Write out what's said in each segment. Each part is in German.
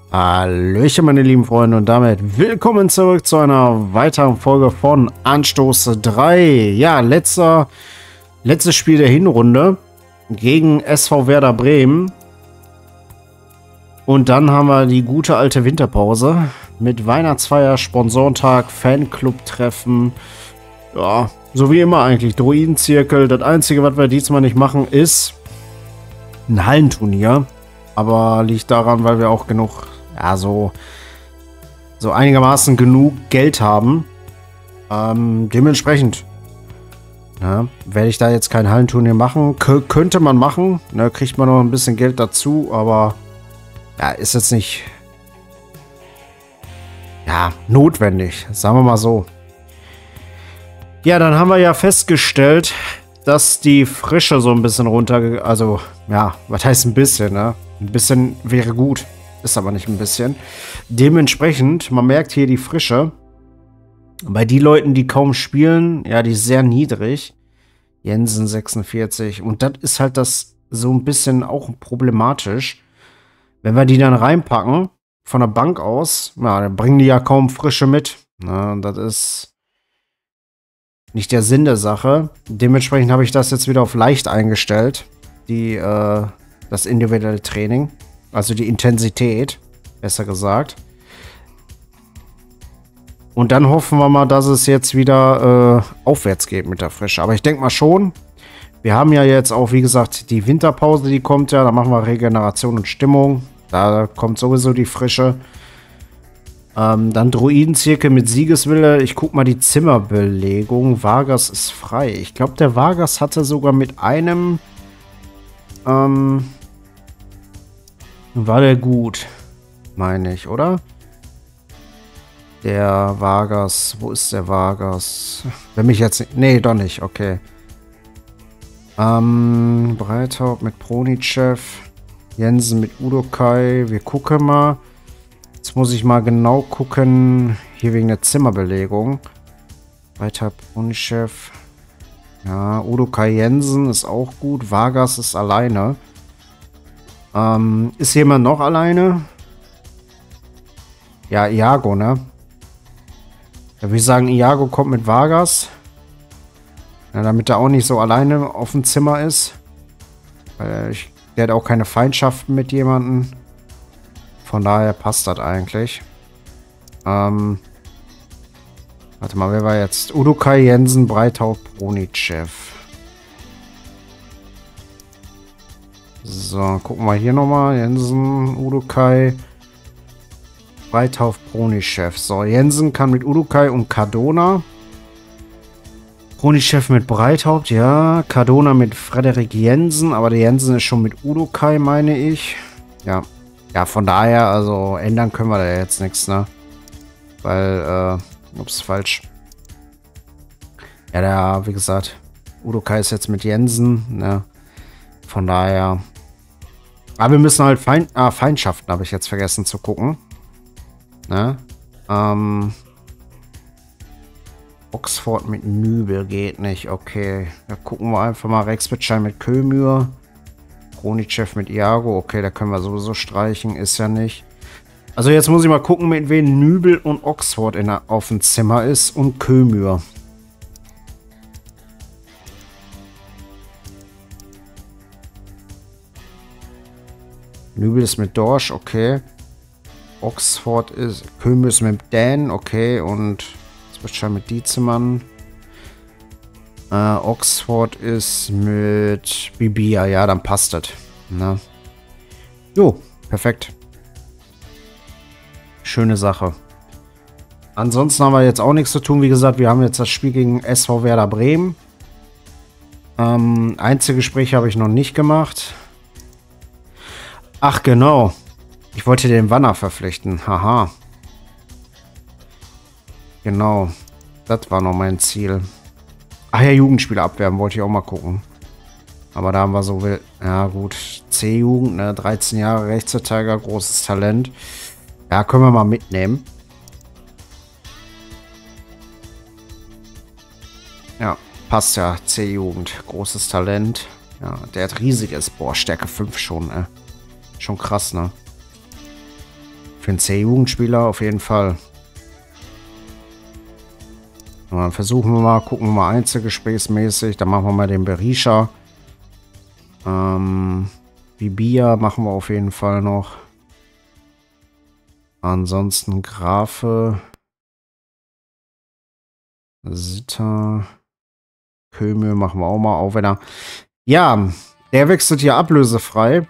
Hallöchen, meine lieben Freunde, und damit willkommen zurück zu einer weiteren Folge von Anstoß 3. Ja, letztes Spiel der Hinrunde gegen SV Werder Bremen. Und dann haben wir die gute alte Winterpause mit Weihnachtsfeier, Sponsorentag, Fanclub-Treffen. Ja, so wie immer eigentlich, Druidenzirkel. Das Einzige, was wir diesmal nicht machen, ist ein Hallenturnier. Aber liegt daran, weil wir auch genug, ja, so einigermaßen genug Geld haben. Dementsprechend werde ich da jetzt kein Hallenturnier machen. Könnte man machen, ne, kriegt man noch ein bisschen Geld dazu, aber ja, ist jetzt nicht notwendig, sagen wir mal so. Ja, dann haben wir ja festgestellt, dass die Frische so ein bisschen also, ja, was heißt ein bisschen, ne? Ein bisschen wäre gut, ist aber nicht ein bisschen. Dementsprechend, man merkt hier die Frische. Bei die Leuten, die kaum spielen, ja, die ist sehr niedrig. Jensen 46. Und das ist halt das so ein bisschen auch problematisch. Wenn wir die dann reinpacken, von der Bank aus, ja, dann bringen die ja kaum Frische mit. Na, das ist nicht der Sinn der Sache. Dementsprechend habe ich das jetzt wieder auf leicht eingestellt. Das individuelle Training. Also die Intensität, besser gesagt. Und dann hoffen wir mal, dass es jetzt wieder aufwärts geht mit der Frische. Aber ich denke mal schon. Wir haben ja jetzt auch, wie gesagt, die Winterpause, die kommt ja. Da machen wir Regeneration und Stimmung. Da kommt sowieso die Frische. Dann Druidenzirkel mit Siegeswille. Ich guck mal die Zimmerbelegung. Vargas ist frei. Ich glaube, der Vargas hatte sogar mit einem war der gut, meine ich, oder? Der Vargas, wo ist der Vargas? Wenn mich jetzt nicht, nee, doch nicht, okay. Breithaupt mit Pronichev, Jensen mit Udokai, wir gucken mal. Jetzt muss ich mal genau gucken, hier wegen der Zimmerbelegung. Breithaupt, Pronichev. Ja, Udokai Jensen ist auch gut. Vargas ist alleine. Ist jemand noch alleine? Ja, Iago, ne? Da würde ich sagen, Iago kommt mit Vargas. Ja, damit er auch nicht so alleine auf dem Zimmer ist. Weil der hat auch keine Feindschaften mit jemandem. Von daher passt das eigentlich. Warte mal, wer war jetzt? Udokai, Jensen, Breithaupt, Pronichev. So, gucken wir hier nochmal. Jensen, Udokai, Breithaupt, Pronichev. So, Jensen kann mit Udokai und Cardona. Pronichev mit Breithaupt, ja. Cardona mit Frederik Jensen. Aber der Jensen ist schon mit Udokai, meine ich. Ja. Ja, von daher, also ändern können wir da jetzt nichts, ne? Weil, ups, falsch. Ja, wie gesagt, Udokai ist jetzt mit Jensen, ne? Von daher. Aber wir müssen halt Feindschaften, habe ich jetzt vergessen zu gucken. Ne? Oxford mit Nübel geht nicht, okay. Da gucken wir einfach mal Rexbitschein mit Kömür. Pronichev mit Iago, okay, da können wir sowieso streichen, ist ja nicht. Also jetzt muss ich mal gucken, mit wem Nübel und Oxford auf dem Zimmer ist und Kömür. Nübel ist mit Dorsch, okay. Oxford ist, Kömür ist mit Dan, okay. Und das wird schon mit Dietzemann. Oxford ist mit Bibia, ja, dann passt das. Ne? Jo, perfekt. Schöne Sache. Ansonsten haben wir jetzt auch nichts zu tun. Wie gesagt, wir haben jetzt das Spiel gegen SV Werder Bremen. Einzelgespräche habe ich noch nicht gemacht. Ach, genau. Ich wollte den Wanner verpflichten. Haha. Genau. Das war noch mein Ziel. Ach ja, Jugendspieler abwerben wollte ich auch mal gucken. Aber da haben wir so will. Ja, gut. C-Jugend, ne? 13 Jahre Rechtsverteidiger, großes Talent. Ja, können wir mal mitnehmen. Ja, passt ja. C-Jugend, großes Talent. Ja, der hat riesiges. Boah, Stärke 5 schon, Schon krass, ne? Für einen C-Jugendspieler auf jeden Fall. Und dann versuchen wir mal, gucken wir mal einzelgesprächsmäßig. Dann machen wir mal den Berisha. Bibia machen wir auf jeden Fall noch. Ansonsten Grafe. Sitter. Kömel machen wir auch mal, auch wenn er... Ja, der wechselt hier ablösefrei.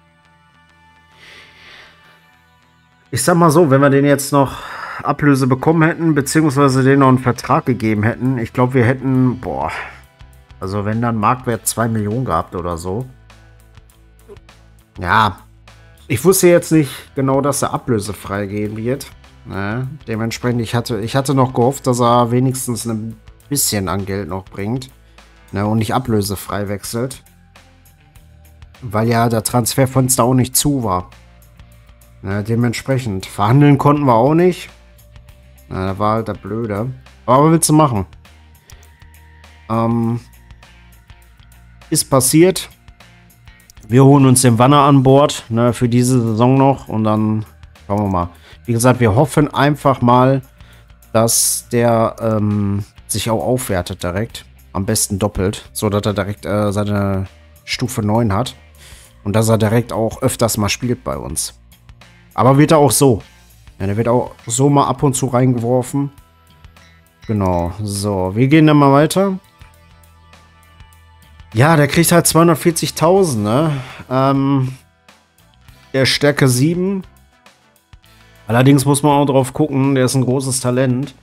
Ich sag mal so, wenn wir den jetzt noch Ablöse bekommen hätten, beziehungsweise den noch einen Vertrag gegeben hätten, ich glaube, wir hätten, boah, also wenn dann Marktwert 2 Millionen gehabt oder so. Ja, ich wusste jetzt nicht genau, dass er ablösefrei gehen wird. Ne? Dementsprechend, ich hatte noch gehofft, dass er wenigstens ein bisschen an Geld noch bringt. Ne? Und nicht ablösefrei wechselt. Weil ja der Transferfenster auch nicht zu war. Ne? Dementsprechend, verhandeln konnten wir auch nicht. Na, da war halt der Blöde. Aber was willst du machen? Ist passiert. Wir holen uns den Wanner an Bord, ne, für diese Saison noch. Und dann schauen wir mal. Wie gesagt, wir hoffen einfach mal, dass der sich auch aufwertet direkt. Am besten doppelt. So dass er direkt seine Stufe 9 hat. Und dass er direkt auch öfters mal spielt bei uns. Aber wird er auch so. Ja, der wird auch so mal ab und zu reingeworfen. Genau. So, wir gehen dann mal weiter. Ja, der kriegt halt 240.000, ne? Der Stärke 7. Allerdings muss man auch drauf gucken, der ist ein großes Talent.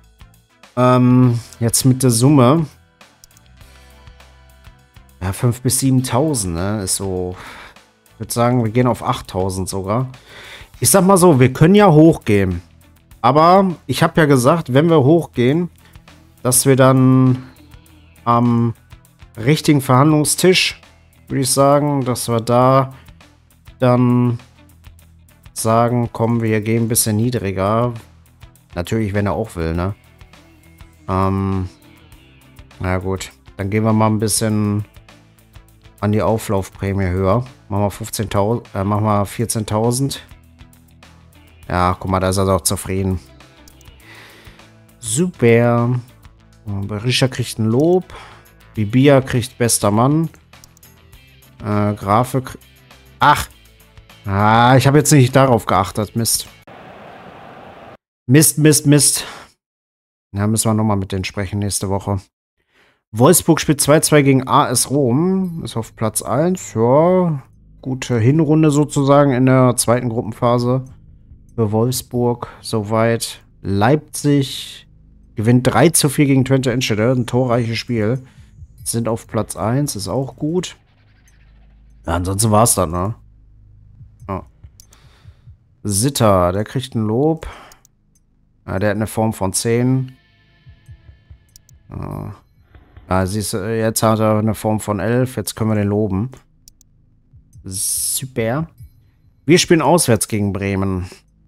Jetzt mit der Summe. Ja, 5.000 bis 7.000, ne? Ist so... Ich würde sagen, wir gehen auf 8.000 sogar. Ich sag mal so, wir können ja hochgehen. Aber ich habe ja gesagt, wenn wir hochgehen, dass wir dann am richtigen Verhandlungstisch, würde ich sagen, dass wir da dann sagen, komm, wir gehen ein bisschen niedriger. Natürlich, wenn er auch will, ne? Na gut, dann gehen wir mal ein bisschen an die Auflaufprämie höher. Machen wir 15.000, machen wir 14.000. Ja, guck mal, da ist er doch zufrieden. Super. Berisha kriegt ein Lob. Bibia kriegt bester Mann. Grafe. Ach. Ah, ich habe jetzt nicht darauf geachtet. Mist. Mist. Ja, müssen wir nochmal mit denen sprechen nächste Woche. Wolfsburg spielt 2-2 gegen AS Rom. Ist auf Platz 1. Ja, gute Hinrunde sozusagen in der zweiten Gruppenphase. Für Wolfsburg soweit. Leipzig gewinnt 3-4 gegen Twente Enschede. Ein torreiches Spiel. Sind auf Platz 1. Ist auch gut. Ja, ansonsten war es dann, ne? Ja. Sitter, der kriegt ein Lob. Ja, der hat eine Form von 10. Ja, siehst du, jetzt hat er eine Form von 11. Jetzt können wir den loben. Super. Wir spielen auswärts gegen Bremen.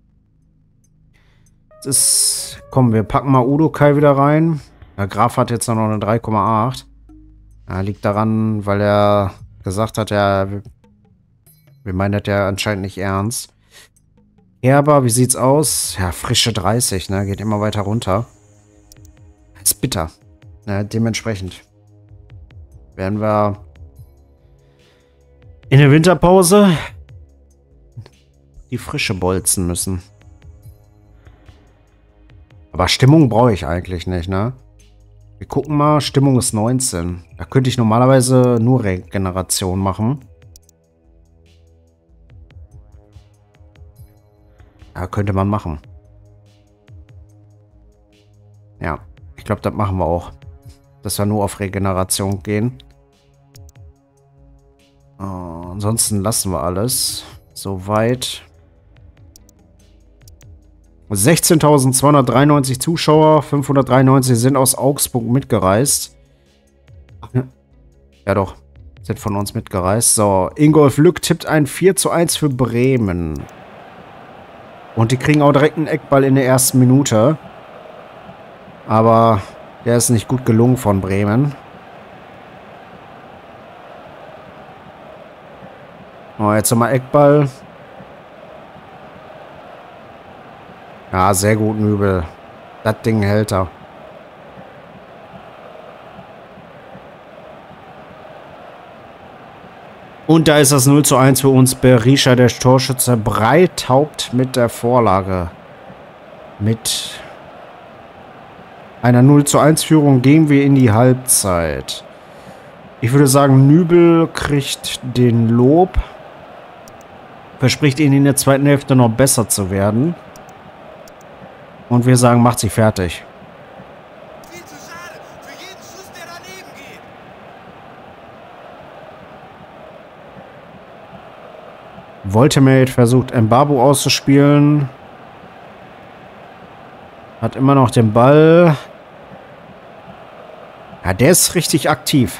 Komm, wir packen mal Udokai wieder rein. Der Graf hat jetzt noch eine 3,8. Ja, liegt daran, weil er gesagt hat, wir meinen das ja anscheinend nicht ernst. Herber, wie sieht's aus? Ja, frische 30, ne? Geht immer weiter runter. Ist bitter. Ja, dementsprechend werden wir in der Winterpause die Frische bolzen müssen. Aber Stimmung brauche ich eigentlich nicht, ne? Wir gucken mal, Stimmung ist 19. Da könnte ich normalerweise nur Regeneration machen. Ja, könnte man machen. Ja, ich glaube, das machen wir auch. Dass wir nur auf Regeneration gehen. Ansonsten lassen wir alles. Soweit. 16.293 Zuschauer, 593 sind aus Augsburg mitgereist. Ja doch, sind von uns mitgereist. So, Ingolf Lück tippt ein 4:1 für Bremen. Und die kriegen auch direkt einen Eckball in der ersten Minute. Aber der ist nicht gut gelungen von Bremen. Oh, jetzt nochmal Eckball. Ja, sehr gut, Nübel. Das Ding hält er. Und da ist das 0:1 für uns. Berisha, der Torschütze, Breithaupt mit der Vorlage. Mit einer 0:1-Führung gehen wir in die Halbzeit. Ich würde sagen, Nübel kriegt den Lob. Verspricht ihnen in der zweiten Hälfte noch besser zu werden. Und wir sagen, macht sie fertig. Viel zu schade. Für jeden Schuss, der daneben geht. Voltemate versucht Mbabu auszuspielen. Hat immer noch den Ball. Ja, der ist richtig aktiv.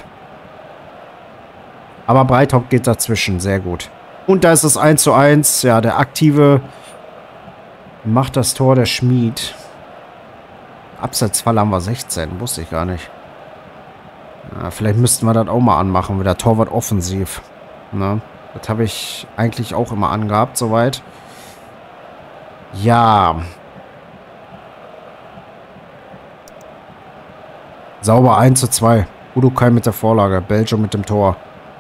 Aber Breithaupt geht dazwischen. Sehr gut. Und da ist es 1:1. Ja, der Aktive macht das Tor, der Schmied. Abseitsfall haben wir 16. Wusste ich gar nicht. Ja, vielleicht müssten wir das auch mal anmachen. Wieder Torwart offensiv. Ne? Das habe ich eigentlich auch immer angehabt, soweit. Ja. Sauber 1:2. Udokai mit der Vorlage. Belgio mit dem Tor.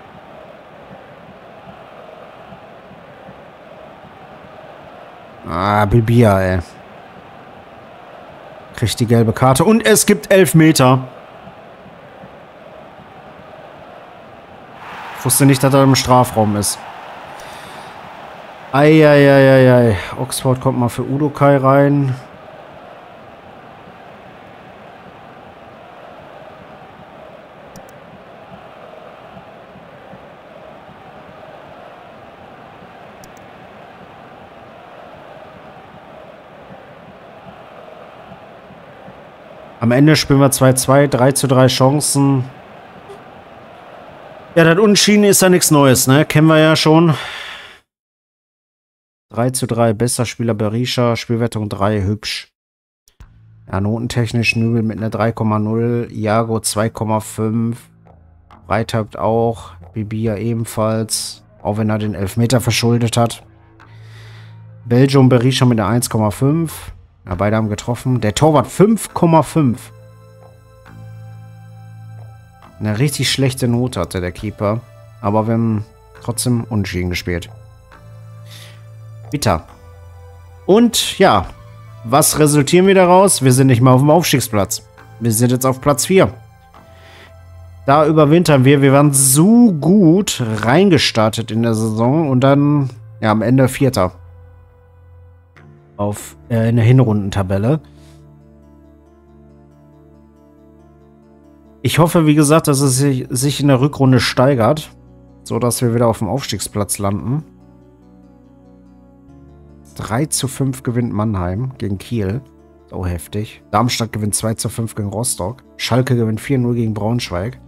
Ah, Bibia, ey. Kriegt die gelbe Karte. Und es gibt Elfmeter. Ich wusste nicht, dass er im Strafraum ist. Eieieiei. Oxford kommt mal für Udokai rein. Am Ende spielen wir 2:2, 3:3 Chancen. Ja, das Unentschieden ist ja nichts Neues, ne? Kennen wir ja schon. 3:3, bester Spieler Berisha, Spielwertung 3, hübsch. Ja, notentechnisch Nübel mit einer 3,0, Iago 2,5, Breithaupt auch, Bibia ebenfalls, auch wenn er den Elfmeter verschuldet hat. Belgio und Berisha mit einer 1,5. Ja, beide haben getroffen. Der Torwart 5,5. Eine richtig schlechte Note hatte der Keeper. Aber wir haben trotzdem unentschieden gespielt. Bitter. Und ja, was resultieren wir daraus? Wir sind nicht mal auf dem Aufstiegsplatz. Wir sind jetzt auf Platz 4. Da überwintern wir. Wir waren so gut reingestartet in der Saison. Und dann, ja, am Ende Vierter. In der Hinrundentabelle. Ich hoffe, wie gesagt, dass es sich in der Rückrunde steigert, so dass wir wieder auf dem Aufstiegsplatz landen. 3:5 gewinnt Mannheim gegen Kiel. So heftig. Darmstadt gewinnt 2:5 gegen Rostock. Schalke gewinnt 4:0 gegen Braunschweig.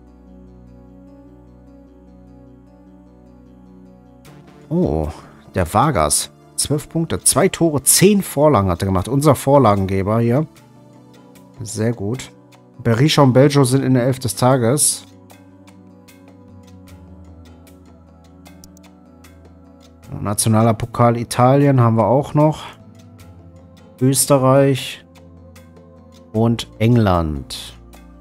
Oh, der Vargas. 12 Punkte, 2 Tore, 10 Vorlagen hat er gemacht. Unser Vorlagengeber hier. Sehr gut. Berisha und Belgio sind in der 11 des Tages. Nationaler Pokal Italien haben wir auch noch. Österreich und England.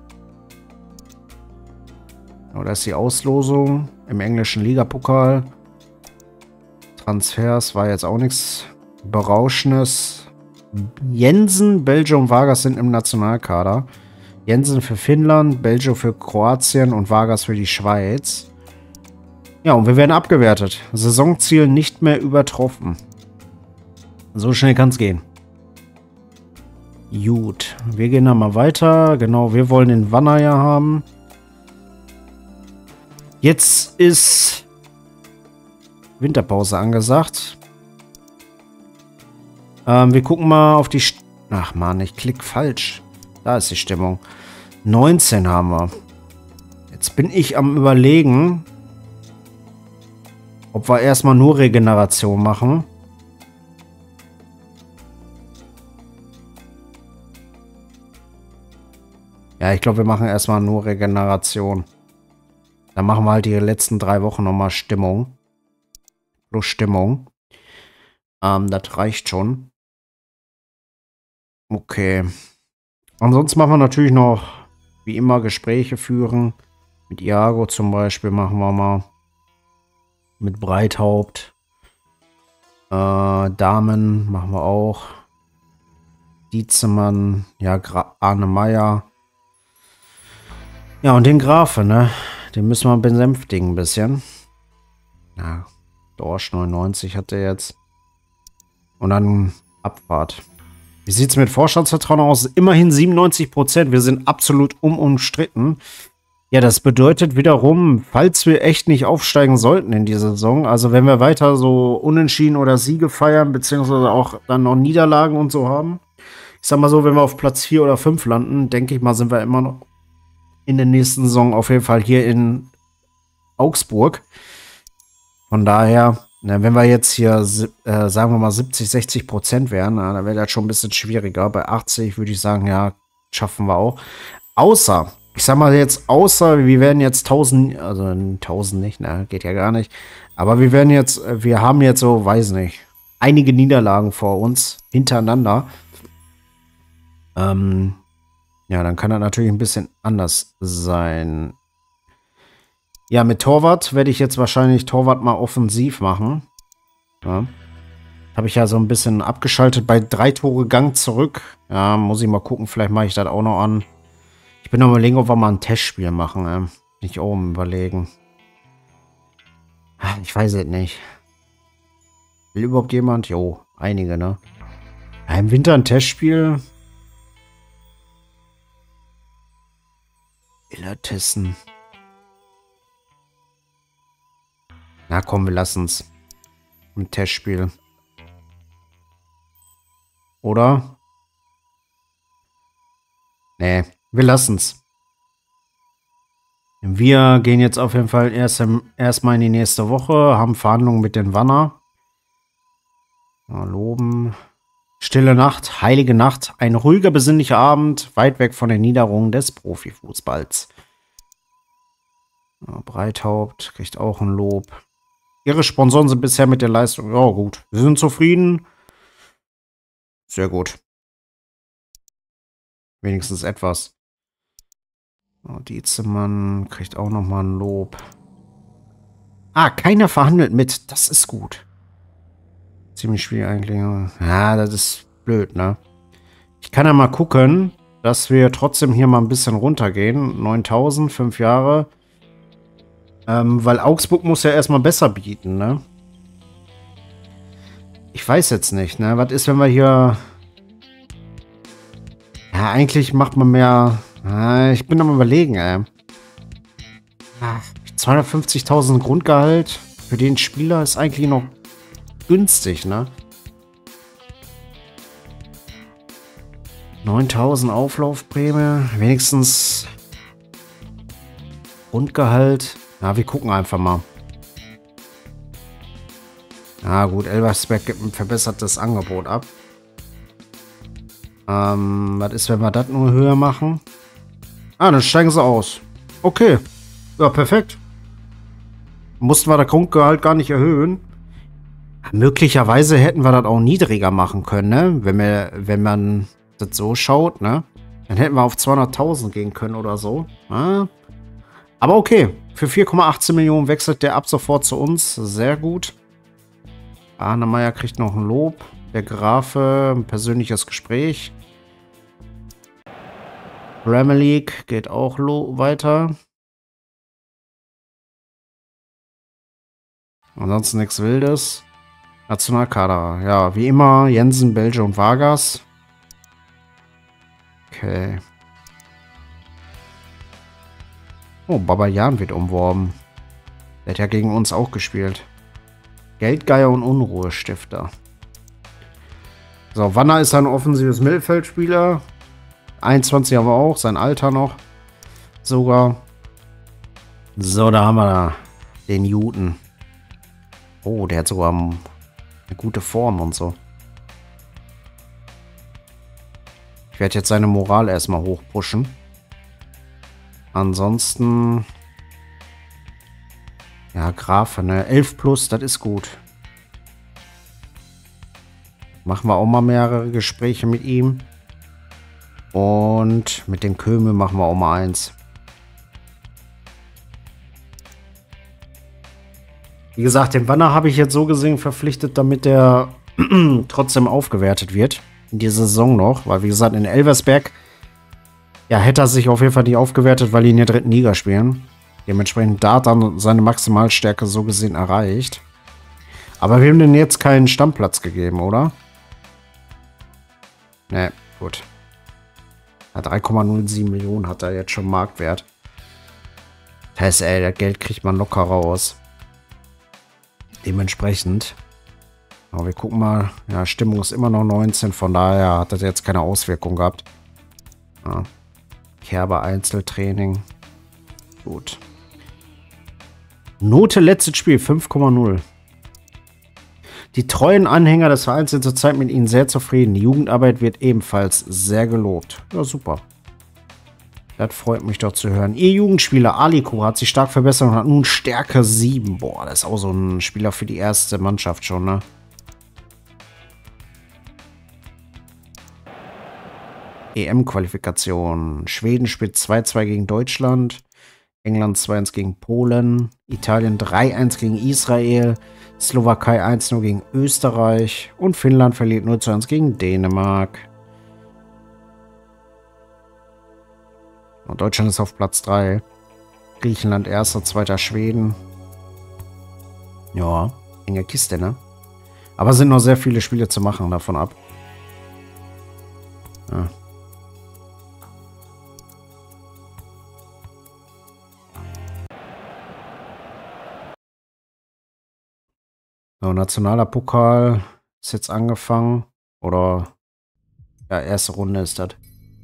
Oh, das ist die Auslosung im englischen Ligapokal. Transfers war jetzt auch nichts Berauschendes. Jensen, Belgio und Vargas sind im Nationalkader. Jensen für Finnland, Belgio für Kroatien und Vargas für die Schweiz. Ja, und wir werden abgewertet. Saisonziel nicht mehr übertroffen. So schnell kann es gehen. Gut, wir gehen dann mal weiter. Genau, wir wollen den Wanner haben. Jetzt ist Winterpause angesagt. Wir gucken mal auf die... Ach man, ich klicke falsch. Da ist die Stimmung. 19 haben wir. Jetzt bin ich am Überlegen, ob wir erstmal nur Regeneration machen. Ja, ich glaube, wir machen erstmal nur Regeneration. Dann machen wir halt die letzten 3 Wochen nochmal Stimmung. Plus Stimmung. Das reicht schon. Okay. Ansonsten machen wir natürlich noch, wie immer, Gespräche führen. Mit Iago zum Beispiel machen wir mal. Mit Breithaupt. Damen machen wir auch. Dietzemann. Ja, Arne Meyer. Ja, und den Grafe, ne? Den müssen wir besänftigen ein bisschen. Ja, Dorsch 99 hat er jetzt. Und dann Abfahrt. Wie sieht es mit Vorstandsvertrauen aus? Immerhin 97%. Wir sind absolut unumstritten. Ja, das bedeutet wiederum, falls wir echt nicht aufsteigen sollten in dieser Saison, also wenn wir weiter so Unentschieden oder Siege feiern, beziehungsweise auch dann noch Niederlagen und so haben. Ich sag mal so, wenn wir auf Platz 4 oder 5 landen, denke ich mal, sind wir immer noch in der nächsten Saison auf jeden Fall hier in Augsburg. Von daher, na, wenn wir jetzt hier, sagen wir mal, 70-60% wären, na, dann wäre das schon ein bisschen schwieriger. Bei 80 würde ich sagen, ja, schaffen wir auch. Außer, ich sag mal jetzt, außer wir werden jetzt 1000, also 1000 nicht, na, geht ja gar nicht. Aber wir werden jetzt, wir haben jetzt so, weiß nicht, einige Niederlagen vor uns, hintereinander. Ja, dann kann das natürlich ein bisschen anders sein. Ja, mit Torwart werde ich jetzt wahrscheinlich Torwart mal offensiv machen. Ja. Habe ich ja so ein bisschen abgeschaltet bei 3 Tore Gang zurück. Ja, muss ich mal gucken. Vielleicht mache ich das auch noch an. Ich bin noch überlegen, ob wir mal ein Testspiel machen. Bin ich auch am Überlegen. Ich weiß es nicht. Will überhaupt jemand? Jo, einige, ne? Ja, im Winter ein Testspiel. Illertissen. Na komm, wir lassen's. Ein Testspiel. Oder? Nee, wir lassen's. Wir gehen jetzt auf jeden Fall erstmal in die nächste Woche, haben Verhandlungen mit den Wanner. Mal loben. Stille Nacht, heilige Nacht, ein ruhiger, besinnlicher Abend, weit weg von den Niederungen des Profifußballs. Ja, Breithaupt kriegt auch ein Lob. Ihre Sponsoren sind bisher mit der Leistung, ja gut, wir sind zufrieden. Sehr gut. Wenigstens etwas. Oh, Dietzemann kriegt auch nochmal ein Lob. Ah, keiner verhandelt mit, das ist gut. Ziemlich schwierig eigentlich. Ja, das ist blöd, ne? Ich kann ja mal gucken, dass wir trotzdem hier mal ein bisschen runtergehen. 9000, 5 Jahre. Weil Augsburg muss ja erstmal besser bieten, ne? Ich weiß jetzt nicht, ne? Was ist, wenn wir hier... Ja, eigentlich macht man mehr... ich bin am Überlegen, ey. 250.000 Grundgehalt für den Spieler ist eigentlich noch günstig, ne? 9.000 Auflaufprämie. Wenigstens Grundgehalt. Ja, wir gucken einfach mal. Ja gut, Elversberg gibt ein verbessertes Angebot ab. Was ist, wenn wir das nur höher machen? Ah, dann steigen sie aus. Okay. Ja, perfekt. Mussten wir das Grundgehalt gar nicht erhöhen. Möglicherweise hätten wir das auch niedriger machen können, ne? Wenn man das so schaut, ne? Dann hätten wir auf 200.000 gehen können oder so. Ja. Aber okay. Für 4,18 Millionen wechselt der ab sofort zu uns. Sehr gut. Arne Meyer kriegt noch ein Lob. Der Grafe, ein persönliches Gespräch. Premier League geht auch weiter. Ansonsten nichts Wildes. Nationalkader. Ja, wie immer Jensen, Belge und Vargas. Okay. Oh, Babajan wird umworben. Der hat ja gegen uns auch gespielt. Geldgeier und Unruhestifter. So, Wanner ist ein offensives Mittelfeldspieler. 21 haben wir auch, sein Alter noch. Sogar. So, da haben wir den Newton. Oh, der hat sogar eine gute Form und so. Ich werde jetzt seine Moral erstmal hochpushen. Ansonsten... Ja, Grafe, ne? 11 plus, das ist gut. Machen wir auch mal mehrere Gespräche mit ihm. Und mit dem Köme machen wir auch mal 1. Wie gesagt, den Wanner habe ich jetzt so gesehen verpflichtet, damit der trotzdem aufgewertet wird. In dieser Saison noch. Weil, wie gesagt, in Elversberg ja, hätte er sich auf jeden Fall nicht aufgewertet, weil die in der 3. Liga spielen. Dementsprechend da hat er seine Maximalstärke so gesehen erreicht. Aber wir haben denen jetzt keinen Stammplatz gegeben, oder? Ne, gut. Ja, 3,07 Millionen hat er jetzt schon Marktwert. Das heißt, ey, das Geld kriegt man locker raus. Dementsprechend. Aber wir gucken mal. Ja, Stimmung ist immer noch 19. Von daher hat das jetzt keine Auswirkung gehabt. Ja. Kerber Einzeltraining. Gut. Note letztes Spiel 5,0. Die treuen Anhänger des Vereins sind zurzeit mit ihnen sehr zufrieden. Die Jugendarbeit wird ebenfalls sehr gelobt. Ja, super. Das freut mich doch zu hören. Ihr Jugendspieler Aliko hat sich stark verbessert und hat nun Stärke 7. Boah, das ist auch so ein Spieler für die erste Mannschaft schon, ne? EM-Qualifikation. Schweden spielt 2-2 gegen Deutschland. England 2-1 gegen Polen. Italien 3-1 gegen Israel. Slowakei 1-0 gegen Österreich. Und Finnland verliert 0-1 gegen Dänemark. Und Deutschland ist auf Platz 3. Griechenland 1., 2. Schweden. Ja, enge Kiste, ne? Aber es sind noch sehr viele Spiele zu machen, davon ab. Ja. So, nationaler Pokal ist jetzt angefangen. Oder ja, erste Runde ist das.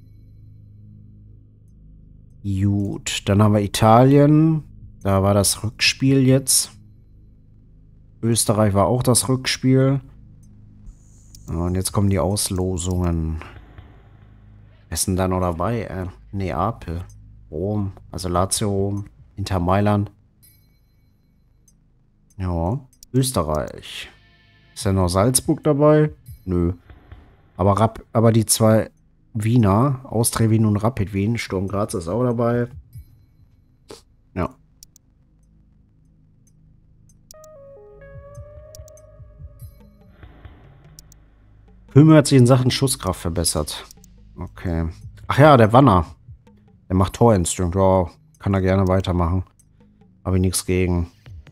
Gut, dann haben wir Italien. Da war das Rückspiel jetzt. Österreich war auch das Rückspiel. Und jetzt kommen die Auslosungen. Wer ist denn da noch dabei? Neapel, Rom, also Lazio Rom, Inter Mailand. Ja, Österreich. Ist ja noch Salzburg dabei? Nö. Aber die zwei Wiener, Austria Wien und Rapid Wien, Sturm Graz ist auch dabei. Ja. Hömer hat sich in Sachen Schusskraft verbessert. Okay. Ach ja, der Wanner. Der macht Torinstinkt. Ja, kann er gerne weitermachen. Habe ich nichts gegen.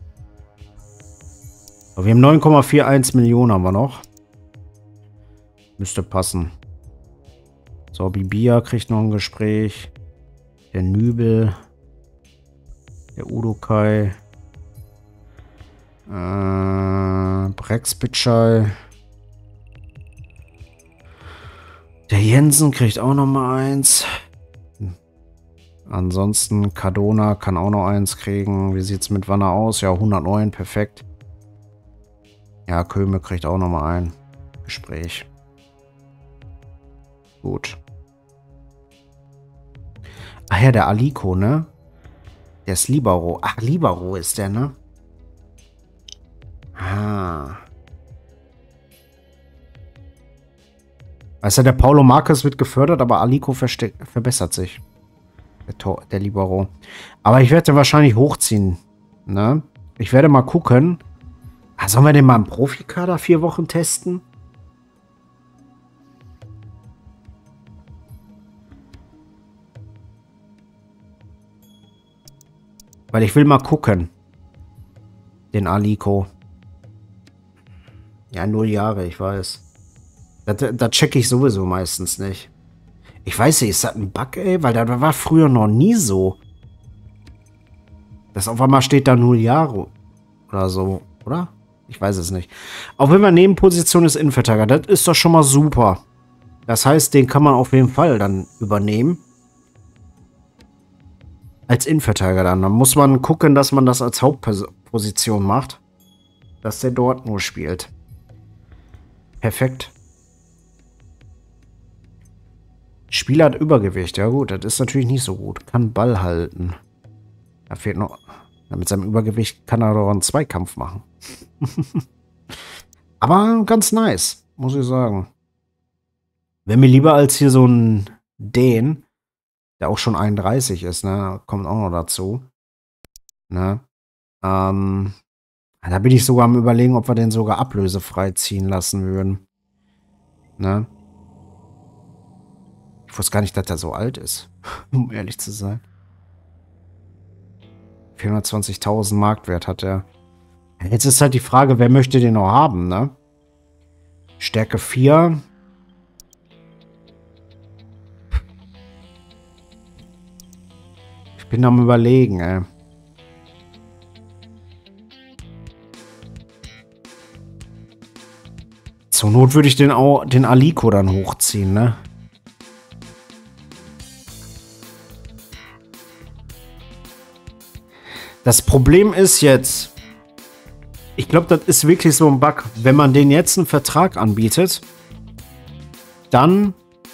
Aber wir haben 9,41 Millionen haben wir noch. Müsste passen. So, Bibia kriegt noch ein Gespräch. Der Nübel. Der Udokai. Brexbitschei. Der Jensen kriegt auch noch mal 1. Ansonsten Cardona kann auch noch 1 kriegen. Wie sieht es mit Wanner aus? Ja, 109, perfekt. Ja, Köme kriegt auch noch mal ein Gespräch. Gut. Ach ja, der Aliko, ne? Der ist Libero. Ach, Libero ist der, ne? Ah. Weißt du, der Paulo Marquez wird gefördert, aber Aliko verbessert sich. Der Libero. Aber ich werde wahrscheinlich hochziehen, ne? Ich werde mal gucken. Ah, sollen wir den mal im Profikader 4 Wochen testen? Weil ich will mal gucken. Den Aliko. Ja, 0 Jahre, ich weiß. Da checke ich sowieso meistens nicht. Ich weiß nicht, ist das ein Bug, ey? Weil da war früher noch nie so. Das auf einmal steht da 0 Jahre. Oder so, oder? Ich weiß es nicht. Auch wenn man Nebenposition ist Innenverteidiger. Das ist doch schon mal super. Das heißt, den kann man auf jeden Fall dann übernehmen. Als Innenverteidiger dann. Dann muss man gucken, dass man das als Hauptposition macht. Dass der dort nur spielt. Perfekt. Spieler hat Übergewicht. Ja gut, das ist natürlich nicht so gut. Kann Ball halten. Da fehlt noch... Ja, mit seinem Übergewicht kann er doch einen Zweikampf machen. Aber ganz nice, muss ich sagen. Wäre mir lieber als hier so ein den, der auch schon 31 ist, ne? Kommt auch noch dazu. Ne? Da bin ich sogar am Überlegen, ob wir den sogar ablösefrei ziehen lassen würden. Ne? Ich wusste gar nicht, dass der so alt ist, um ehrlich zu sein. 420.000 Marktwert hat er. Jetzt ist halt die Frage, wer möchte den noch haben, ne? Stärke 4. Ich bin am Überlegen, ey. Zur Not würde ich den Aliko dann hochziehen, ne? Das Problem ist jetzt, ich glaube, das ist wirklich so ein Bug. Wenn man den jetzt einen Vertrag anbietet, dann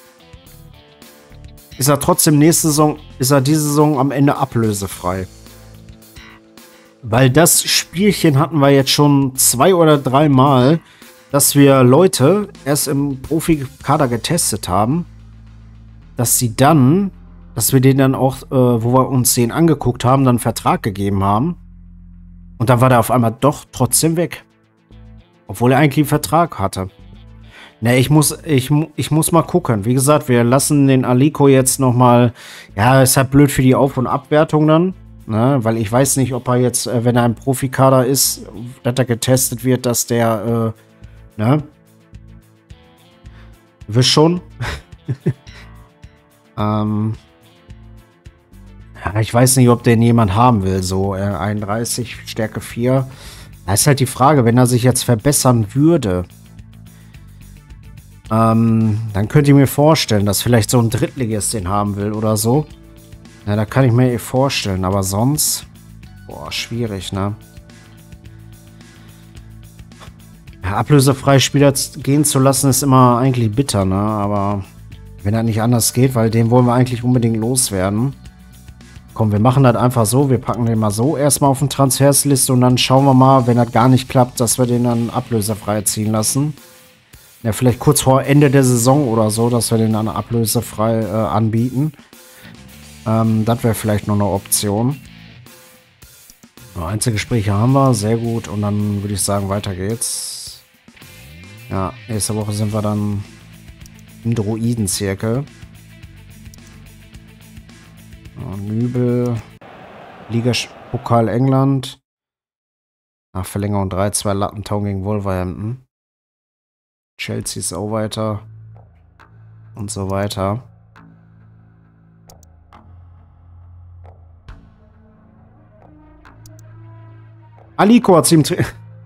ist er trotzdem diese Saison am Ende ablösefrei. Weil das Spielchen hatten wir jetzt schon 2 oder 3 Mal, dass wir Leute erst im Profikader getestet haben, dass wir den dann auch, wo wir uns den angeguckt haben, dann einen Vertrag gegeben haben. Und dann war der auf einmal doch trotzdem weg. Obwohl er eigentlich einen Vertrag hatte. Ne, ich muss mal gucken. Wie gesagt, wir lassen den Aliko jetzt noch mal. Ja, ist halt blöd für die Auf- und Abwertung dann. Ne? Weil ich weiß nicht, ob er jetzt, wenn er im Profikader ist, dass er getestet wird, dass der, ne? Wisst schon. Ja, ich weiß nicht, ob den jemand haben will. So, 31, Stärke 4. Da ist halt die Frage, wenn er sich jetzt verbessern würde. Dann könnt ihr mir vorstellen, dass vielleicht so ein Drittligist den haben will oder so. Ja, da kann ich mir eh vorstellen. Aber sonst, boah, schwierig, ne? Ja, ablösefrei Spieler gehen zu lassen, ist immer eigentlich bitter, ne? Aber wenn das nicht anders geht, weil den wollen wir eigentlich unbedingt loswerden. Komm, wir machen das einfach so. Wir packen den mal so erstmal auf die Transfersliste und dann schauen wir mal, wenn das gar nicht klappt, dass wir den dann ablösefrei ziehen lassen. Ja, vielleicht kurz vor Ende der Saison oder so, dass wir den dann ablösefrei anbieten. Das wäre vielleicht noch eine Option. Ja, Einzelgespräche haben wir, sehr gut. Und dann würde ich sagen, weiter geht's. Ja, nächste Woche sind wir dann im Druidenzirkel. Ja, Nübel, Ligapokal England. Nach Verlängerung 3-2 Lattentown gegen Wolverhampton. Chelsea ist auch weiter. Und so weiter. Aliko hat ihm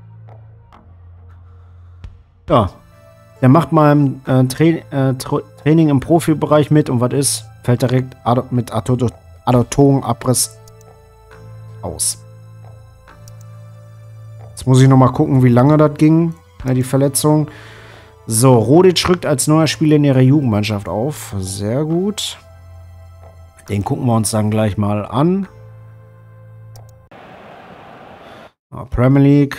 ja. Der macht mal im Training im Profibereich mit und was ist? Fällt direkt mit Adduktorenabriss aus. Jetzt muss ich noch mal gucken, wie lange das ging, die Verletzung. So, Rodic rückt als neuer Spieler in ihrer Jugendmannschaft auf. Sehr gut. Den gucken wir uns dann gleich mal an. Premier League.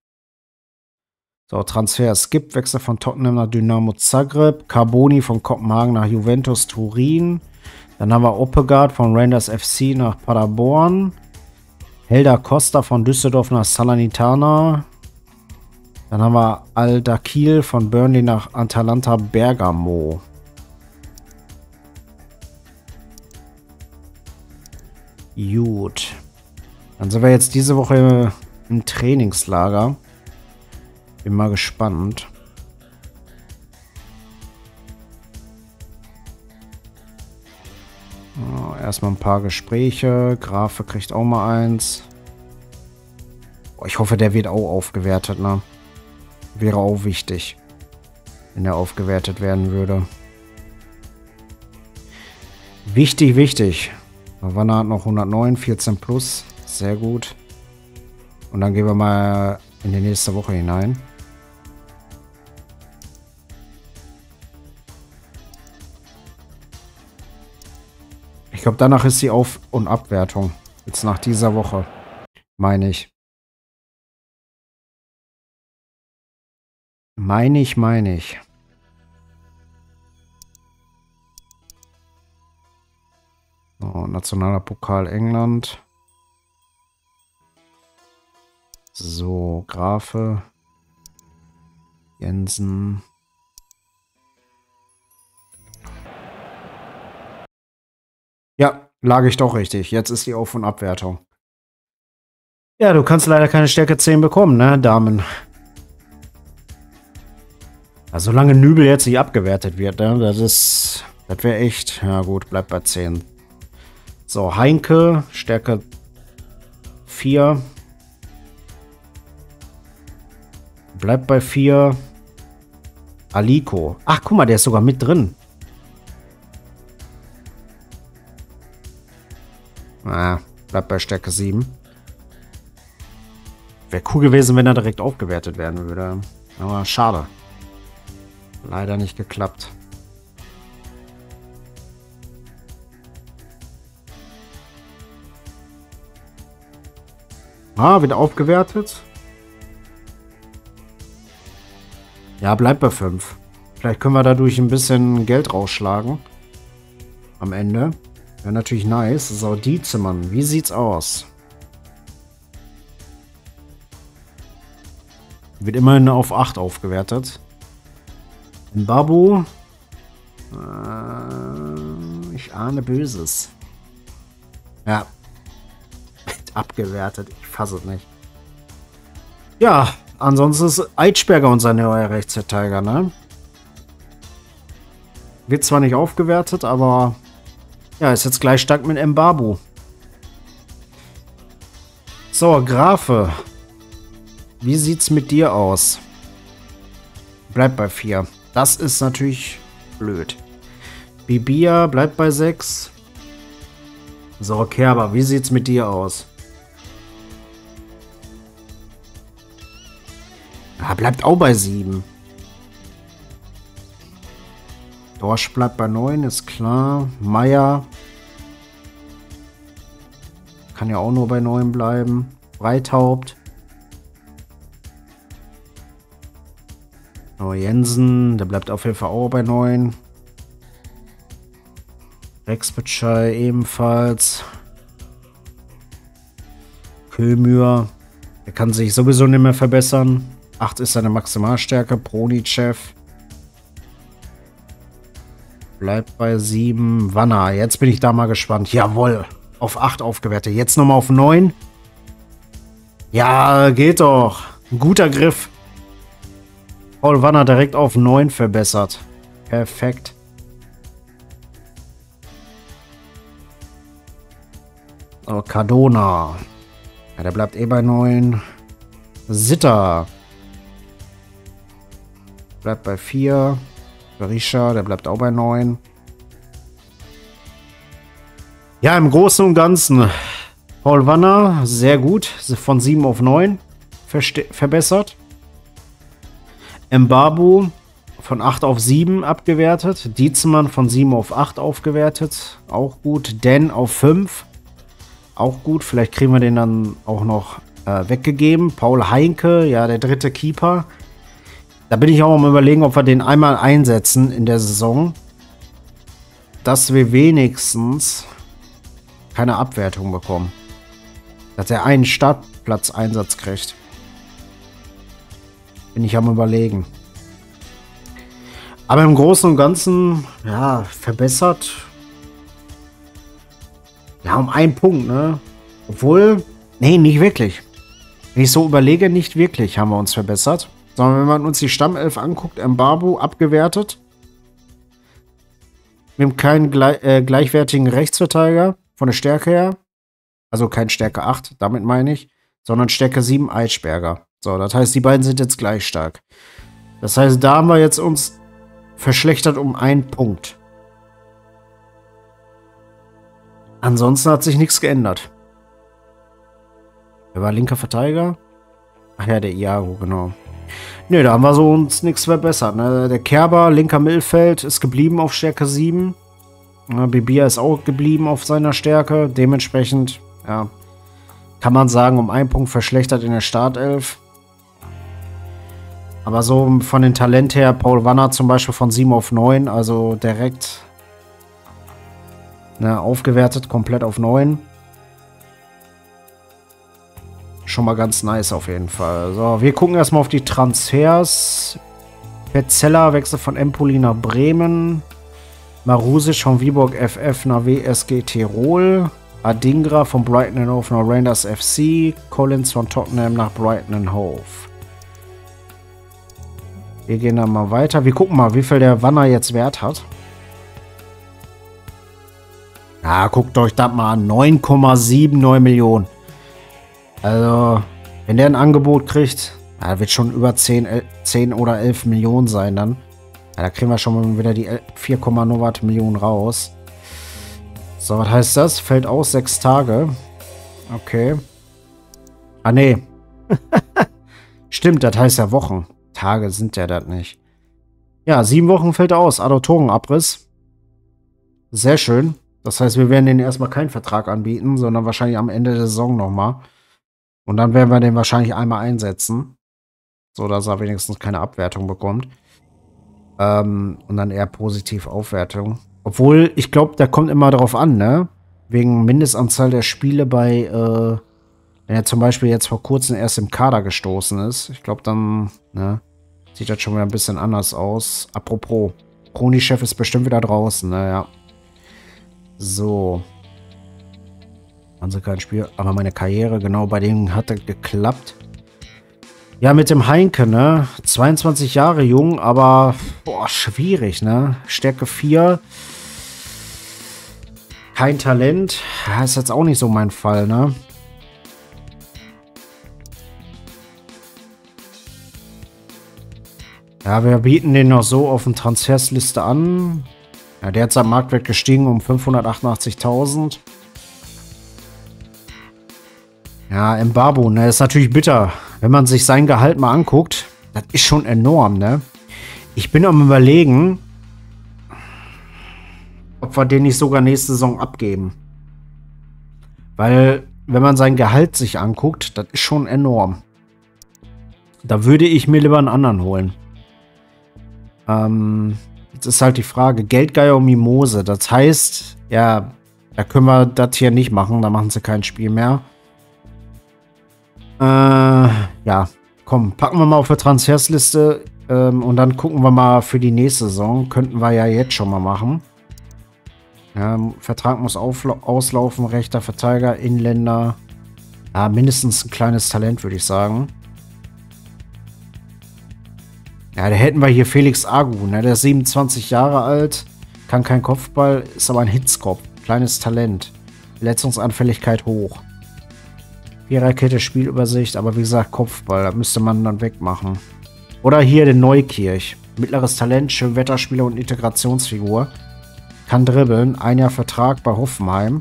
So, Transfer Skip, Wechsel von Tottenham nach Dynamo Zagreb. Carboni von Kopenhagen nach Juventus Turin. Dann haben wir Oppegaard von Rangers FC nach Paderborn. Helder Costa von Düsseldorf nach Salernitana. Dann haben wir Al-Dakil von Burnley nach Atalanta Bergamo. Gut. Dann sind wir jetzt diese Woche im Trainingslager. Bin mal gespannt. Oh, erstmal ein paar Gespräche. Grafe kriegt auch mal eins. Oh, ich hoffe, der wird auch aufgewertet, ne? Wäre auch wichtig, wenn er aufgewertet werden würde. Wichtig, wichtig. Wanne hat noch 109, 14 plus. Sehr gut. Und dann gehen wir mal in die nächste Woche hinein. Ich glaube, danach ist die Auf- und Abwertung. Jetzt nach dieser Woche, meine ich. Meine ich. So, nationaler Pokal England. So, Grafe. Jensen. Ja, lag ich doch richtig. Jetzt ist die Auf- und Abwertung. Ja, du kannst leider keine Stärke 10 bekommen, ne, Damen. Also, solange Nübel jetzt nicht abgewertet wird, ne, das wäre echt, ja gut, bleibt bei 10. So, Heinke, Stärke 4. Bleibt bei 4. Aliko. Ach, guck mal, der ist sogar mit drin. Ah, bleibt bei Stärke 7. Wäre cool gewesen, wenn er direkt aufgewertet werden würde. Aber schade. Leider nicht geklappt. Ah, wieder aufgewertet. Ja, bleibt bei 5. Vielleicht können wir dadurch ein bisschen Geld rausschlagen. Am Ende. Wäre natürlich nice. So, Dietzemann, wie sieht's aus? Wird immerhin auf 8 aufgewertet. Babu. Ich ahne Böses. Ja. Abgewertet. Ich fasse es nicht. Ja, ansonsten ist Eitschberger unser neuer Rechtsverteidiger, ne? Wird zwar nicht aufgewertet, aber ja, ist jetzt gleich stark mit Mbabu. So, Grafe. Wie sieht's mit dir aus? Bleibt bei 4. Das ist natürlich blöd. Bibia bleibt bei 6. So, Kerber, wie sieht's mit dir aus? Ah, bleibt auch bei 7. Dorsch bleibt bei 9, ist klar. Meier kann ja auch nur bei 9 bleiben. Breithaupt. Oh, Jensen, der bleibt auf jeden Fall auch bei 9. Rexbitschei ebenfalls. Kömür. Der kann sich sowieso nicht mehr verbessern. 8 ist seine Maximalstärke. Pronichev. Bleibt bei 7. Wanner. Jetzt bin ich da mal gespannt. Jawohl. Auf 8 aufgewertet. Jetzt nochmal auf 9. Ja, geht doch. Ein guter Griff. Paul Wanner direkt auf 9 verbessert. Perfekt. Oh, Cardona. Ja, der bleibt eh bei 9. Sitter. Bleibt bei 4. Berisha, der bleibt auch bei 9. Ja, im Großen und Ganzen. Paul Wanner, sehr gut. Von 7 auf 9 verbessert. Mbabu von 8 auf 7 abgewertet. Dietzemann von 7 auf 8 aufgewertet. Auch gut. Den auf 5. Auch gut. Vielleicht kriegen wir den dann auch noch weggegeben. Paul Heinke, ja, der dritte Keeper. Da bin ich auch am Überlegen, ob wir den einmal einsetzen in der Saison. Dass wir wenigstens keine Abwertung bekommen. Dass er einen Startplatzeinsatz kriegt. Bin ich am Überlegen. Aber im Großen und Ganzen, ja, verbessert. Ja, um 1 Punkt, ne? Obwohl, nee, nicht wirklich. Wenn ich so überlege, nicht wirklich haben wir uns verbessert. Sondern wenn man uns die Stammelf anguckt, Mbabu abgewertet. Wir haben keinen gleichwertigen Rechtsverteidiger von der Stärke her. Also kein Stärke 8, damit meine ich. Sondern Stärke 7 Eitschberger. So, das heißt, die beiden sind jetzt gleich stark. Das heißt, da haben wir jetzt uns verschlechtert um 1 Punkt. Ansonsten hat sich nichts geändert. Wer war linker Verteidiger? Ach ja, der Iago, genau. Ne, da haben wir so uns nichts verbessert. Ne? Der Kerber, linker Mittelfeld, ist geblieben auf Stärke 7. Bibia ist auch geblieben auf seiner Stärke. Dementsprechend, ja, kann man sagen, um 1 Punkt verschlechtert in der Startelf. Aber so von den Talent her, Paul Wanner zum Beispiel von 7 auf 9, also direkt Ne, aufgewertet komplett auf 9. Schon mal ganz nice auf jeden Fall. So, wir gucken erstmal auf die Transfers. Petzella wechselt von Empoli nach Bremen. Marusic von Viborg FF nach WSG Tirol. Adingra von Brighton & Hove nach Rangers FC. Collins von Tottenham nach Brighton & Hove. Wir gehen dann mal weiter. Wir gucken mal, wie viel der Wanner jetzt Wert hat. Ja, guckt euch das mal an. 9,79 Millionen. Also, wenn der ein Angebot kriegt, ja, wird schon über 10 oder 11 Millionen sein dann. Ja, da kriegen wir schon mal wieder die 4,0 Millionen raus. So, was heißt das? Fällt aus 6 Tage. Okay. Ah, nee. Stimmt, das heißt ja Wochen. Tage sind ja das nicht. Ja, 7 Wochen fällt aus. Adduktorenabriss. Sehr schön. Das heißt, wir werden denen erstmal keinen Vertrag anbieten, sondern wahrscheinlich am Ende der Saison nochmal. Und dann werden wir den wahrscheinlich einmal einsetzen. So, dass er wenigstens keine Abwertung bekommt. Und dann eher positiv Aufwertung. Obwohl, ich glaube, da kommt immer darauf an, ne? Wegen Mindestanzahl der Spiele bei, wenn er zum Beispiel jetzt vor kurzem erst im Kader gestoßen ist. Ich glaube, dann, ne? Sieht das schon wieder ein bisschen anders aus. Apropos, Kroni-Chef ist bestimmt wieder draußen, naja. So. Haben sie kein Spiel. Aber meine Karriere, genau, bei denen hat das geklappt. Ja, mit dem Heinke, ne? 22 Jahre jung, aber boah, schwierig, ne? Stärke 4. Kein Talent. Ja, ist jetzt auch nicht so mein Fall, ne? Ja, wir bieten den noch so auf den Transfersliste an. Ja, der hat sein Marktwert gestiegen um 588.000. Ja, Mbabu, ne, ist natürlich bitter. Wenn man sich sein Gehalt mal anguckt, das ist schon enorm, ne? Ich bin am Überlegen, ob wir den nicht sogar nächste Saison abgeben. Weil, wenn man sein Gehalt sich anguckt, das ist schon enorm. Da würde ich mir lieber einen anderen holen. Jetzt ist halt die Frage, Geldgeier und Mimose. Das heißt, ja, da können wir das hier nicht machen. Da machen sie kein Spiel mehr. Ja, komm, packen wir mal auf die Transfersliste und dann gucken wir mal für die nächste Saison. Könnten wir ja jetzt schon mal machen. Ja, Vertrag muss auslaufen, rechter Verteidiger, Inländer. Ja, mindestens ein kleines Talent, würde ich sagen. Ja, da hätten wir hier Felix Agu, ne? Der ist 27 Jahre alt, kann kein Kopfball, ist aber ein Hitzkopf. Kleines Talent. Verletzungsanfälligkeit hoch. Viererkette, Spielübersicht, aber wie gesagt, Kopfball, da müsste man dann wegmachen. Oder hier den Neukirch. Mittleres Talent, Schönwetterspieler und Integrationsfigur. Kann dribbeln, 1 Jahr Vertrag bei Hoffenheim.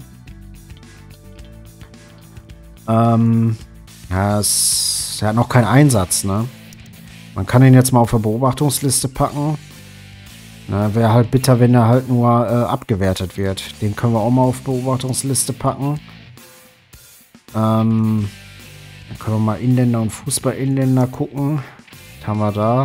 Ja, er hat noch keinen Einsatz, ne? Man kann ihn jetzt mal auf der Beobachtungsliste packen. Wäre halt bitter, wenn er halt nur abgewertet wird. Den können wir auch mal auf Beobachtungsliste packen. Dann können wir mal Inländer und Fußball-Inländer gucken. Was haben wir da?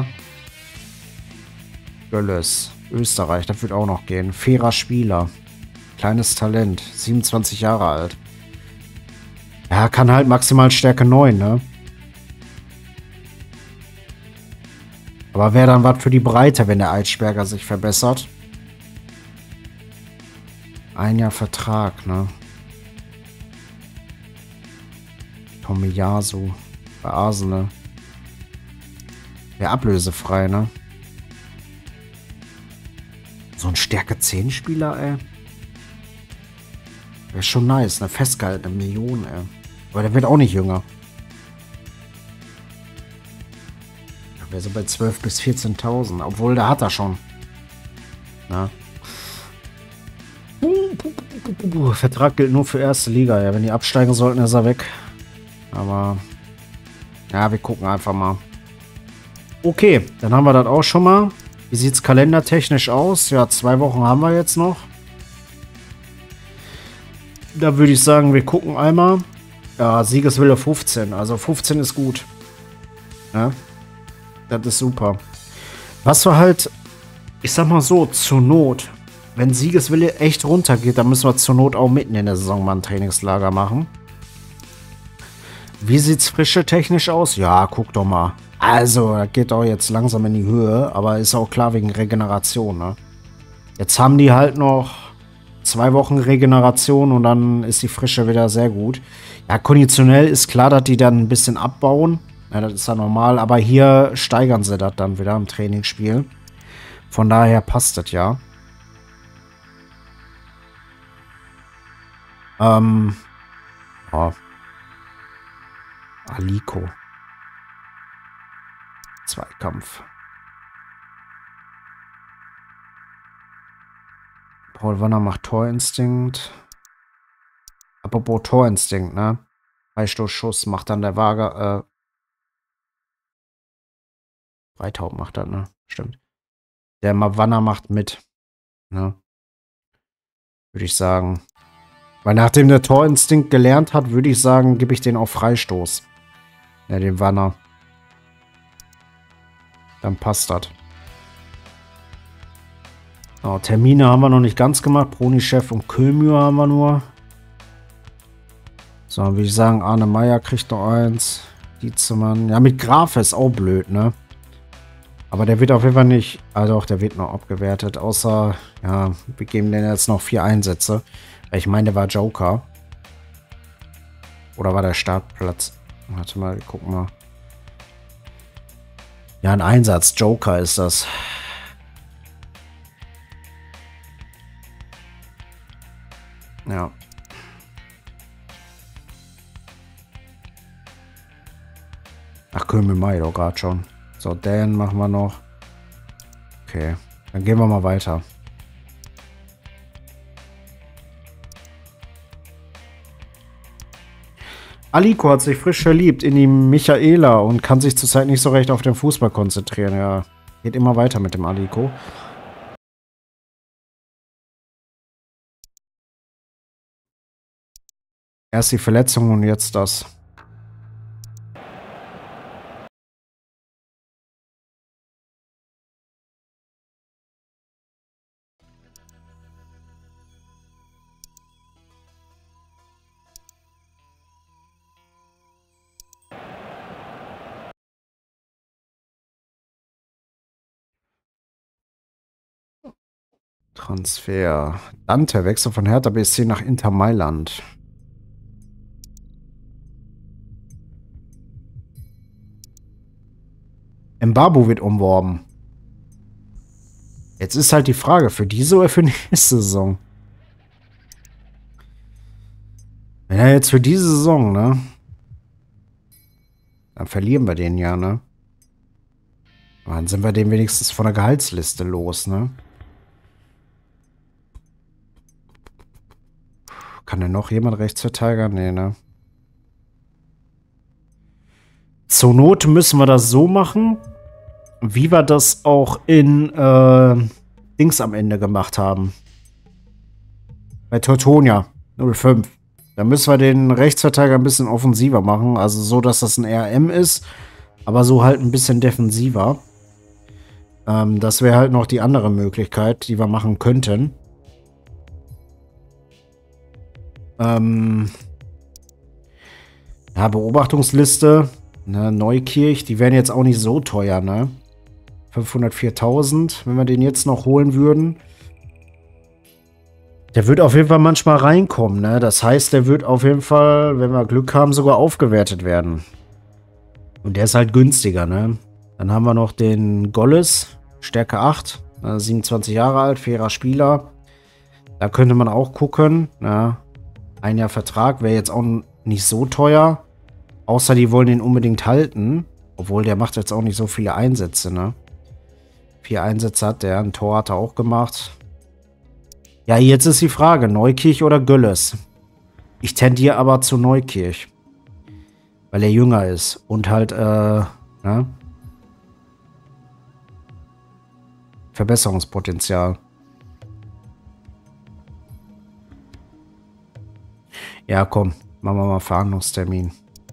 Gölles. Österreich, das wird auch noch gehen. Fairer Spieler. Kleines Talent. 27 Jahre alt. Ja, kann halt maximal Stärke 9, ne? Aber wäre dann was für die Breite, wenn der Eisberger sich verbessert. 1 Jahr Vertrag, ne? Tomiyasu bei Arsenal. Wäre ablösefrei, ne? So ein Stärke 10 Spieler, ey. Wäre schon nice, ne? Festgehaltene Million, ey. Aber der wird auch nicht jünger. Da wäre so bei 12.000 bis 14.000. Obwohl, da hat er schon. Na? Vertrag gilt nur für erste Liga, ja. Wenn die absteigen sollten, ist er weg. Aber ja, wir gucken einfach mal. Okay, dann haben wir das auch schon mal. Wie sieht es kalendertechnisch aus? Ja, 2 Wochen haben wir jetzt noch. Da würde ich sagen, wir gucken einmal. Ja, Siegeswille 15. Also 15 ist gut. Ja, das ist super. Was wir halt, ich sag mal so, zur Not, wenn Siegeswille echt runtergeht, dann müssen wir zur Not auch mitten in der Saison mal ein Trainingslager machen. Wie sieht's frische technisch aus? Ja, guck doch mal. Also, das geht auch jetzt langsam in die Höhe, aber ist auch klar wegen Regeneration, ne? Jetzt haben die halt noch 2 Wochen Regeneration und dann ist die Frische wieder sehr gut. Ja, konditionell ist klar, dass die dann ein bisschen abbauen. Ja, das ist ja normal, aber hier steigern sie das dann wieder im Trainingsspiel. Von daher passt das ja. Ja. Aliko. Zweikampf. Paul Wanner macht Torinstinkt. Apropos Torinstinkt, ne? Freistoßschuss macht dann der Wager, Breithaupt macht das, ne? Stimmt. Der Wanner macht mit. Ne? Würde ich sagen. Weil nachdem der Torinstinkt gelernt hat, würde ich sagen, gebe ich den auf Freistoß. Ja, den Wanner. Dann passt das. Oh, Termine haben wir noch nicht ganz gemacht. Bronichef und Köhlmühe haben wir nur. So, würde ich sagen, Arne Meyer kriegt noch eins. Dietzemann. Ja, mit Graf ist auch blöd, ne? Aber der wird auf jeden Fall nicht... Also doch, der wird noch abgewertet. Außer, ja, wir geben denen jetzt noch 4 Einsätze. Ich meine, der war Joker. Oder war der Startplatz? Warte mal, gucken mal. Ja, ein Einsatz. Joker ist das. Ja. Ach, können wir mal doch gerade schon. So, Dan machen wir noch. Okay, dann gehen wir mal weiter. Aliko hat sich frisch verliebt in die Michaela und kann sich zurzeit nicht so recht auf den Fußball konzentrieren. Ja, geht immer weiter mit dem Aliko. Erst die Verletzung und jetzt das. Transfer. Dante wechselt von Hertha BSC nach Inter Mailand. Mbabu wird umworben. Jetzt ist halt die Frage, für diese oder für nächste Saison? Ja, jetzt für diese Saison, ne? Dann verlieren wir den ja, ne? Dann sind wir den wenigstens von der Gehaltsliste los, ne? Kann denn noch jemand Rechtsverteidiger? Nee, ne? Zur Not müssen wir das so machen, wie wir das auch in Dings am Ende gemacht haben. Bei Teutonia 05. Da müssen wir den Rechtsverteidiger ein bisschen offensiver machen. Also so, dass das ein RM ist, aber so halt ein bisschen defensiver. Das wäre halt noch die andere Möglichkeit, die wir machen könnten. Ja, Beobachtungsliste. Ne, Neukirch, die wären jetzt auch nicht so teuer, ne? 504.000, wenn wir den jetzt noch holen würden. Der wird auf jeden Fall manchmal reinkommen, ne? Das heißt, der wird auf jeden Fall, wenn wir Glück haben, sogar aufgewertet werden. Und der ist halt günstiger, ne? Dann haben wir noch den Golles, Stärke 8, 27 Jahre alt, fairer Spieler. Da könnte man auch gucken, ne? 1 Jahr Vertrag wäre jetzt auch nicht so teuer. Außer die wollen ihn unbedingt halten. Obwohl, der macht jetzt auch nicht so viele Einsätze, ne? 4 Einsätze hat der, ein Tor hat er auch gemacht. Ja, jetzt ist die Frage, Neukirch oder Gölles? Ich tendiere aber zu Neukirch. Weil er jünger ist und halt, ne? Verbesserungspotenzial. Ja, komm, machen wir mal Verhandlungstermin.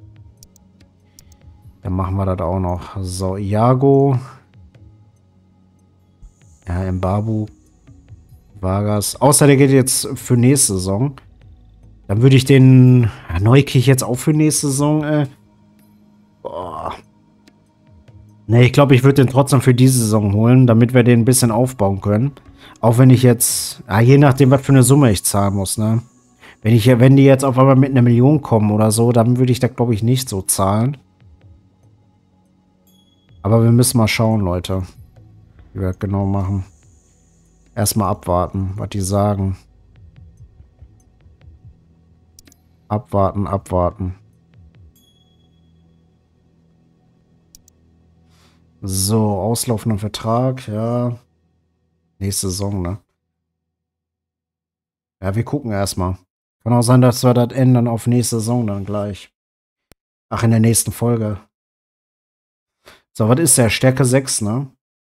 Dann machen wir das auch noch. So, Iago. Ja, Mbabu Vargas. Außer der geht jetzt für nächste Saison. Dann würde ich den Neukirch jetzt auch für nächste Saison. Boah. Ne, ich glaube, ich würde den trotzdem für diese Saison holen, damit wir den ein bisschen aufbauen können. Auch wenn ich jetzt, ja, je nachdem, was für eine Summe ich zahlen muss, ne? Wenn die jetzt auf einmal mit 1 Million kommen oder so, dann würde ich da, glaube ich, nicht so zahlen. Aber wir müssen mal schauen, Leute, wie wir das genau machen. Erstmal abwarten, was die sagen. Abwarten, abwarten. So, auslaufender Vertrag, ja. Nächste Saison, ne? Ja, wir gucken erstmal. Kann auch sein, dass wir das ändern auf nächste Saison dann gleich. Ach, in der nächsten Folge. So, was ist der? Stärke 6, ne?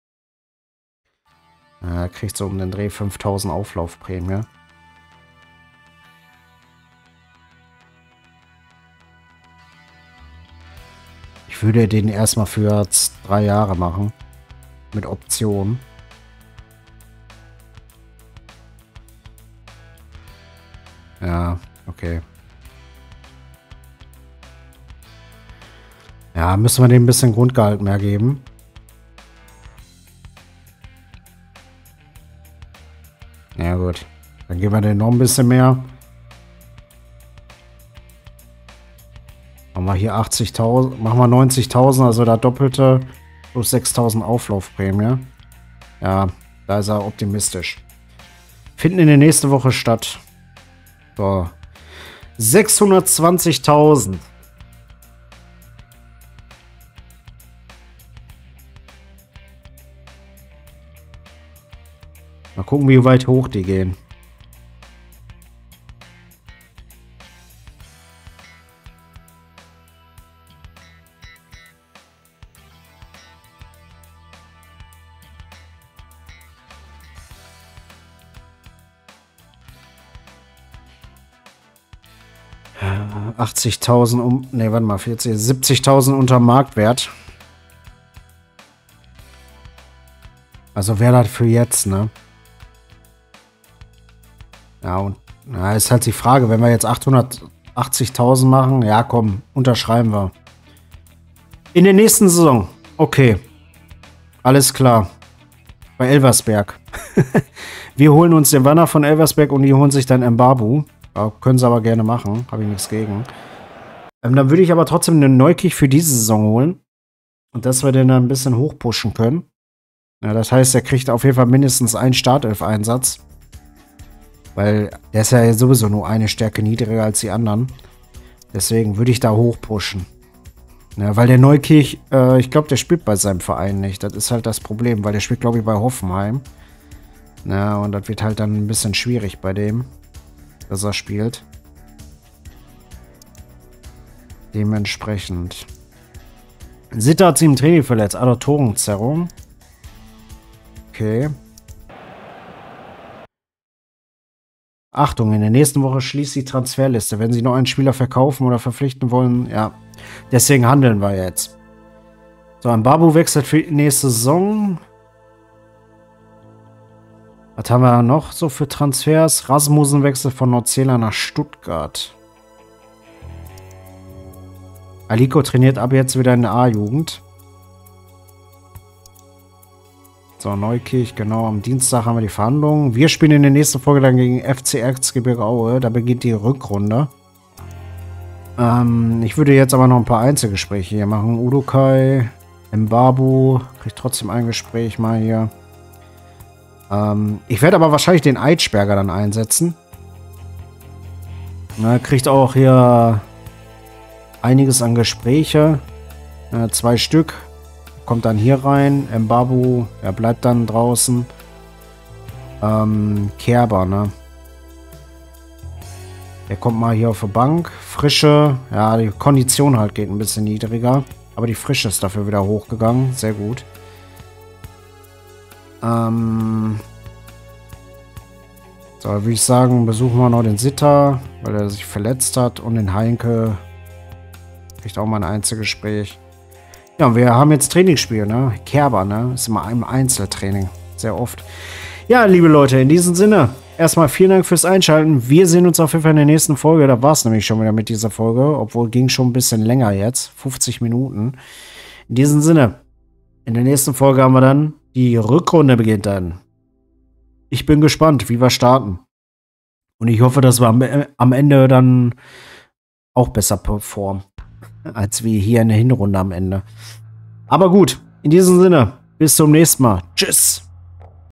Ja, kriegt so um den Dreh 5000 Auflaufprämie. Ich würde den erstmal für 3 Jahre machen. Mit Option. Ja, okay. Ja, müssen wir dem ein bisschen Grundgehalt mehr geben. Ja gut, dann geben wir den noch ein bisschen mehr. Machen wir hier 80.000, machen wir 90.000, also der Doppelte plus 6.000 Auflaufprämie. Ja, da ist er optimistisch. Finden in der nächsten Woche statt. So. 620.000. Mal gucken, wie weit hoch die gehen. Ja, 80.000 ne, warte mal, 70.000 unter Marktwert. Also wäre das für jetzt, ne? Ja, und na, ist halt die Frage, wenn wir jetzt 880.000 machen, ja komm, unterschreiben wir. In der nächsten Saison. Okay. Alles klar. Bei Elversberg. Wir holen uns den Wanner von Elversberg und die holen sich dann Mbabu. Ja, können sie aber gerne machen. Habe ich nichts gegen. Dann würde ich aber trotzdem einen Neukirch für diese Saison holen. Und dass wir den dann ein bisschen hochpushen können. Ja, das heißt, er kriegt auf jeden Fall mindestens einen Startelf-Einsatz. Weil der ist ja sowieso nur eine Stärke niedriger als die anderen. Deswegen würde ich da hochpushen. Ja, weil der Neukirch, ich glaube, der spielt bei seinem Verein nicht. Das ist halt das Problem, weil der spielt, glaube ich, bei Hoffenheim. Ja, und das wird halt dann ein bisschen schwierig bei dem, dass er spielt. Dementsprechend. Sitter hat sich im Training verletzt. Adductorenzerrung. Okay. Achtung, in der nächsten Woche schließt die Transferliste. Wenn Sie noch einen Spieler verkaufen oder verpflichten wollen, ja. Deswegen handeln wir jetzt. So, ein Babu wechselt für die nächste Saison. Was haben wir noch so für Transfers? Rasmussen wechselt von Nordzähler nach Stuttgart. Aliko trainiert ab jetzt wieder in der A-Jugend. So, Neukirch, genau. Am Dienstag haben wir die Verhandlungen. Wir spielen in der nächsten Folge dann gegen FC Erzgebirge Aue. Da beginnt die Rückrunde. Ich würde jetzt aber noch ein paar Einzelgespräche hier machen. Udokai, Mbabu, kriegt trotzdem ein Gespräch mal hier. Ich werde aber wahrscheinlich den Eitschberger dann einsetzen. Kriegt auch hier einiges an Gespräche. 2 Stück. Kommt dann hier rein. Mbabu, er bleibt dann draußen. Kerber, ne? Der kommt mal hier auf die Bank. Frische, ja, die Kondition halt geht ein bisschen niedriger. Aber die Frische ist dafür wieder hochgegangen. Sehr gut. So, würde ich sagen, besuchen wir noch den Sitter, weil er sich verletzt hat. Und den Heinke kriegt auch mal ein Einzelgespräch. Ja, wir haben jetzt Trainingsspiel, ne? Kerber, ne? Ist immer im Einzeltraining. Sehr oft. Ja, liebe Leute, in diesem Sinne, erstmal vielen Dank fürs Einschalten. Wir sehen uns auf jeden Fall in der nächsten Folge. Da war es nämlich schon wieder mit dieser Folge, obwohl ging schon ein bisschen länger jetzt, 50 Minuten. In diesem Sinne, in der nächsten Folge haben wir dann, die Rückrunde beginnt dann. Ich bin gespannt, wie wir starten. Und ich hoffe, dass wir am Ende dann auch besser performen, als wir hier in der Hinrunde am Ende. Aber gut, in diesem Sinne, bis zum nächsten Mal. Tschüss.